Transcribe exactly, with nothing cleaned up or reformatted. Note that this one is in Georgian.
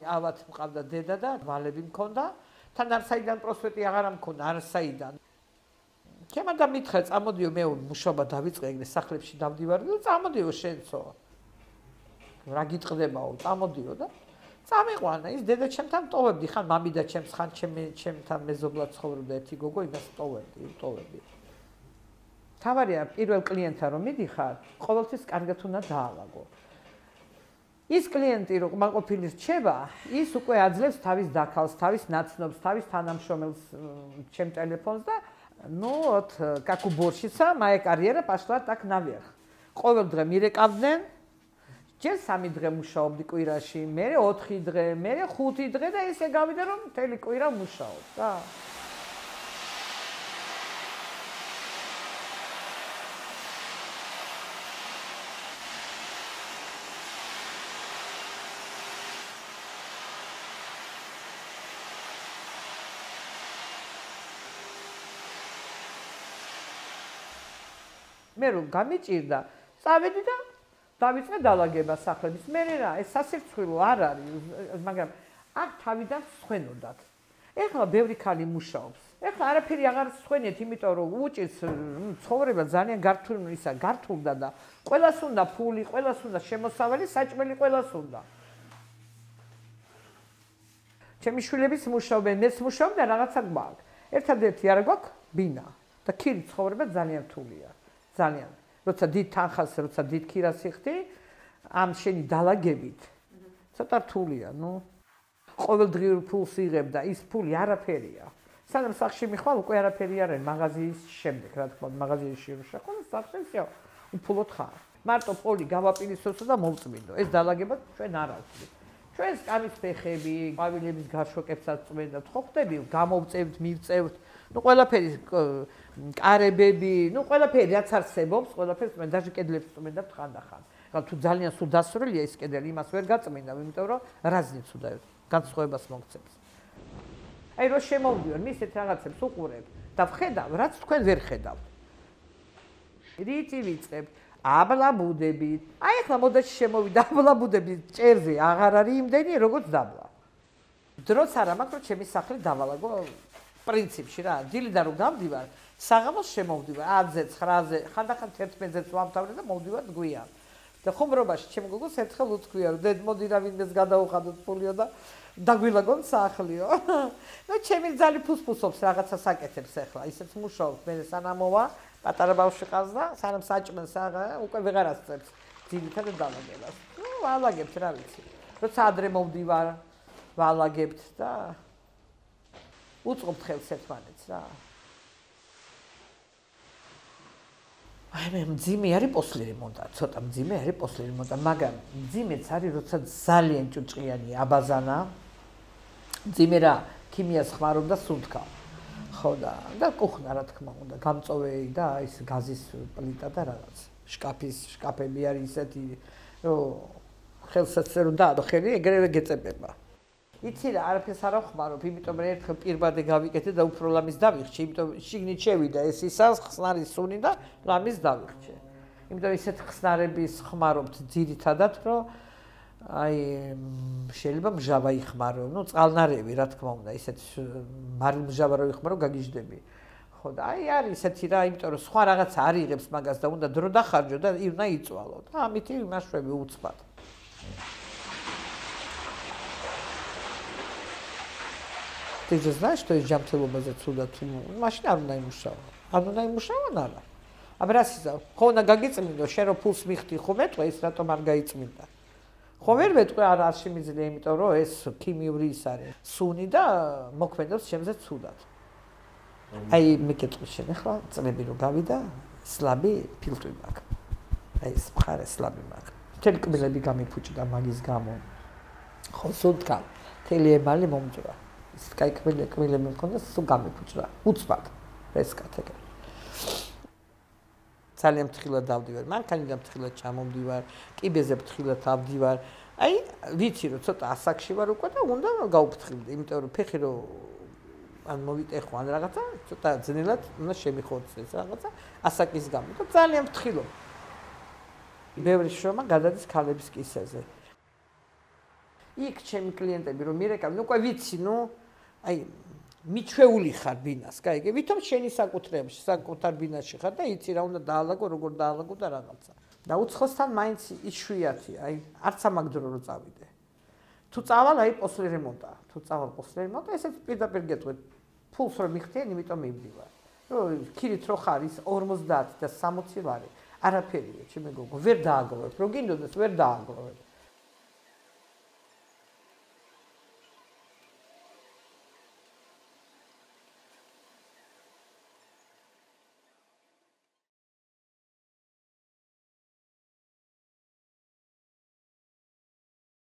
ავად მყავდა დედა და ვალები მქონდა. თან არ საიდან პროსპექტი აღარ მქონდა, არ საიდან. ჩემ და მითხრა, წამოდიო მე მუშაობა დავიწყე ეგრე სახლებში დავდივარ და წამოდიო შენცო. რა გიტყდებაო, წამოდიო და წამიყვანა. ის დედა ჩემთან ტოვებდი, ხან მამი და ჩემს, ხან ჩემი ჩემთან მეზობლად ცხოვრობდა ერთი გოგო, იმას ტოვებდი, ტოვებდი. თავარია პირველ კლიენტთან რომ მიდიხარ, ყოველთვის კარგად უნდა დაალაგო. ის კლიენტი რო კმაყოფილი რჩება, ის უკვე აძლევს თავის დაქალს, თავის ნაცნობს, თავის თანამშრომელს ჩემ ტელეფონს და ну вот как у уборщица, моя карьера пошла так наверх. ყოველ დღე მირეკავდნენ, ჯერ სამი დღე მუშაობდი კვირაში, მერე ოთხი დღე, მერე ხუთი დღე და ესე გავიდა რომ მთელი კვირა მუშაობ და მე რომ გამიჭირდა, წავედი და დავიწყე დალაგება სახლების. მე რა, ეს სასირცხვილო არ არის, მაგრამ აქ თავიდან სხვენოდათ. ეხლა ბევრი ქალი მუშაობს. ეხლა არაფერი აღარ სხვენიეთ, იმიტომ რომ უჭირს ცხოვრება ძალიან გართული ისა, გართულდა და ყველას უნდა ფული, ყველას უნდა შემოსავალი, საჭმელი ყველას უნდა. ჩემი შვილების მუშაობენ, მეც მუშაობ და რაღაცა გვაქვს. ერთადერთი არა გვაქვს ბინა და ქირი ცხოვრება ძალიან რთულია. ძალიან. როცა დიდ თანხას, როცა დიდ ქირას იხდი, ამ შენი დალაგებით ცოტა რთულია, ნუ. ყოველდღიურ ფულს იღებ და ის ფული არაფერია. სანამ სახლში მიხვალ, უკვე არაფერი არ არის, მაღაზიის შემდეგ, რა თქმა უნდა, მაღაზიაში რო შეხვდე, სახლში всё, უფულოდ ხარ. მარტო პოლი გავაპირისპირდო და მოვწმინდო. ეს დალაგება ჩვენ არ აქვს. ჩვენ სკამის ფეხები, ყვავილების გარშოკებსაც წმენდათ, ხო ხდები, გამოვწევთ, მივწევთ. ну ყველაფერი კარებები, ну ყველაფერი რაც არსებობს, ყველაფერს მე даже კედლებს წმინდა ხანდახან. ხა თუ ძალიან სულ დასრულია ის კედელი, იმას ვერ გაწმინდა, იმიტომ რომ რაზნიც უნდა განსხვავებას მოგცემს. აი რო შემოვდივარ, მისეთ რაღაცებს უყურებ და ვხედავ, რაც თქვენ ვერ ხედავთ. რითი ვიწყებ? აბლაბუდებით. აი ახლა მოდაში შემოვიდა აბლაბუდების ჭერზე, აღარ არის იმდენი, როგორც დაბლა. დროც არ მაქვს, რომ ჩემი სახლი დავალაგო პრინციპში რა, დილიდან რომ გავდივარ, საღამოს შემოვდივარ, ათზე, ცხრაზე, ხანდახან თერთმეტზეც ვამთავრე და მოვდივარ გვიან. და ხუმრობაში ჩემ გოგოს ერთხელ უთქვია, რომ დედ მოდი რა ვინმეს გადაუხადოთ ფულიო და დაგვილაგონ სახლიო. ნუ ჩემი ძალი ფუსფუსობს რაღაცას აკეთებს ახლა, ისეც მუშაობს, მე სანამოვა, პატარა ბავშვი ყავს და სანამ საჭმელს უკვე ვეღარ ასწრებს ძირითადად დალაგებას. ნუ ვალაგებთ რა ვიცი. როცა ადრე მოვდივარ, ვალაგებთ და უწყობთ ხელს ერთმანეთს რა. აი მე მძიმე არის პოსლერი მონდა, ცოტა მძიმე არის პოსლერი მონდა, მაგრამ მძიმეც არის, როცა ძალიან ჭუჭყიანი აბაზანა. მძიმე რა, ქიმიას ხმარობ და სუნთქა. ხო და და კუხნა რა თქმა უნდა, გამწოვე და ის გაზის პლიტა და რაღაც. შკაფის, შკაფები არის ისეთი, რომ ხელსაც რომ დაადო ხელი, ეგრევე გეწებება. იცი რა, არაფერს არ ახმარობ, იმიტომ რომ ერთხელ პირბადე გავიკეთე და უფრო ლამის დავიხჩე, იმიტომ შიგნით შევიდა ეს ისა ხსნარის სუნი და ლამის დავიხჩე. იმიტომ ისეთ ხსნარების ხმარობთ ძირითადად, რომ აი შეიძლება მჟავა იხმარო, ну წყალნარევი რა თქმა უნდა, ისეთ მარმჟავა რო იხმარო, გაგიჟდები. ხო და აი არის ისეთი რა, იმიტომ რომ სხვა რაღაცა არ იღებს მაგას და უნდა დრო დახარჯო და უნდა იწვალო. და ამით იმაშვები უცბად. Ты же знаешь, что из ჯანმრთელობაზე ცუდად თუ მაშინ არ უნდა იმუშაო. არ უნდა იმუშაო არა. აბრასიზა, ხო უნდა გაგიწმინდო, შენ რო ფულს მიხდი ხო მეტყვე ის რატომ არ გაიწმინდა. ხო ვერ მეტყვე არ არ შემიძლია, იმიტომ რომ ეს ქიმიური ის არის. სუნი და მოქმედებს შემზე ცუდად. აი მეკითხე შენ ახლა წლები რო გავიდა, სლაბი ფილტვი მაქვს. აი ეს მხარე სლაბი მაქვს. მთელი კბილები გამიფუჭდა მაგის გამო. ხო სუნთქა, მთელი ემალი მომწვა. ის კაი კბილები კბილები მქონდა, სულ გამიფუჭდა. უცბად რესკათ ეგრე. ძალიან ფრთხილად დავდივარ, მანქანიდან ფრთხილად ჩამომდივარ, კიბეზე ფრთხილად ავდივარ. აი, ვიცი რომ ცოტა ასაკში ვარ უკვე და უნდა გავფრთხილდე, იმიტომ რომ ფეხი რო ან მოვიტეხო ან რაღაცა, ცოტა ძნელად უნდა შემიხორცეს რაღაცა ასაკის გამო და ძალიან ფრთხილობ. ბევრი შრომა გადადის ქალების კისერზე. იქ ჩემი კლიენტები რომ მირეკავ, ნუ უკვე ვიცი, ნუ აი მიჩვეული ხარ ბინას, კაიგე, ვითომ შენი საკუთრებაში, საკუთარ ბინაში ხარ და იცი რა უნდა დაალაგო, როგორ დაალაგო და რაღაცა. და უცხოსთან მაინც იშვიათია, აი არც ამაგდრო რომ წავიდე. თუ წავალ, აი პოსლი რემონტა, თუ წავალ პოსლი რემონტა, ესეც პირდაპირ გეტყვით, ფულს რომ მიხდიან, იმიტომ მივდივარ. რომ ქირით რო ხარ ის ორმოცდაათი და სამოცი ლარი, არაფერია, ჩემი გოგო, ვერ დააგროვებ, რო გინდოდეს ვერ დააგროვებ.